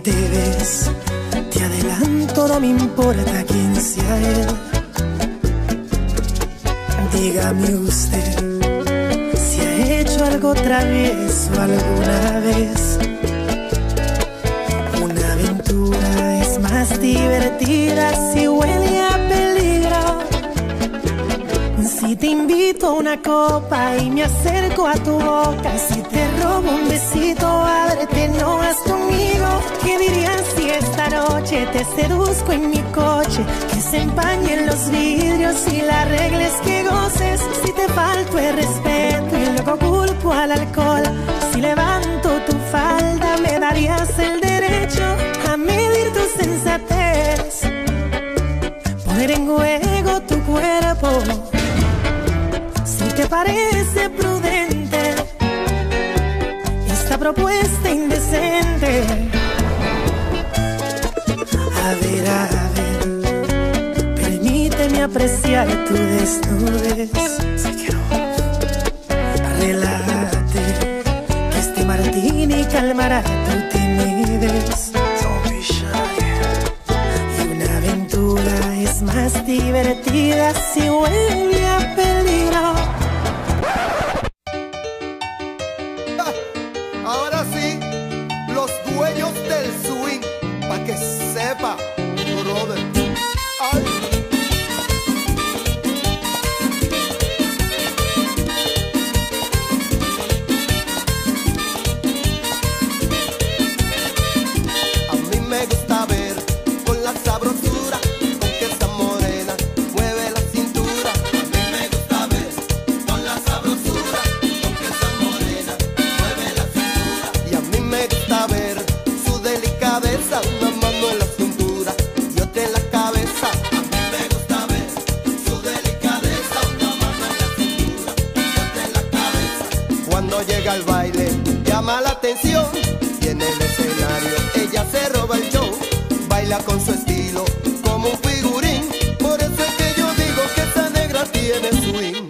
te ves. Te adelanto, no me importa quién sea él. Dígame usted si ha hecho algo travieso alguna vez. Una aventura es más divertida si huele a peligro. Si te invito a una copa y me acerco a tu boca, si te robo un besito, ábrete, no vas conmigo. ¿Qué dirías si esta noche te seduzco en mi coche? Que se empañen los vidrios y la regla es que goces. Si te falto el respeto y luego culpo al alcohol, si levanto tu falda me darías el derecho a medir tu sensatez, poner en juego tu cuerpo. ¿Te parece prudente esta propuesta indecente? A ver, permíteme apreciar tu desnudez. Relájate, que este martini calmará tu timidez. Y una aventura es más divertida si huele a peligro. Ahora sí, los dueños del swing, pa' que sepa, brother. Ay. A mí me gusta ver con la sabrosura con que esa morena mueve la cintura. A mí me gusta ver con la sabrosura con que esa morena mueve la cintura. Y a mí me gusta ver su delicadeza, una mano en la cintura y otra en la cabeza. A mí me gusta ver su delicadeza, una mano en la cintura y otra en la cabeza. Cuando llega al baile llama la atención y en el escenario ella se roba el show. Baila con su estilo como un figurín, por eso es que yo digo que esta negra tiene swing.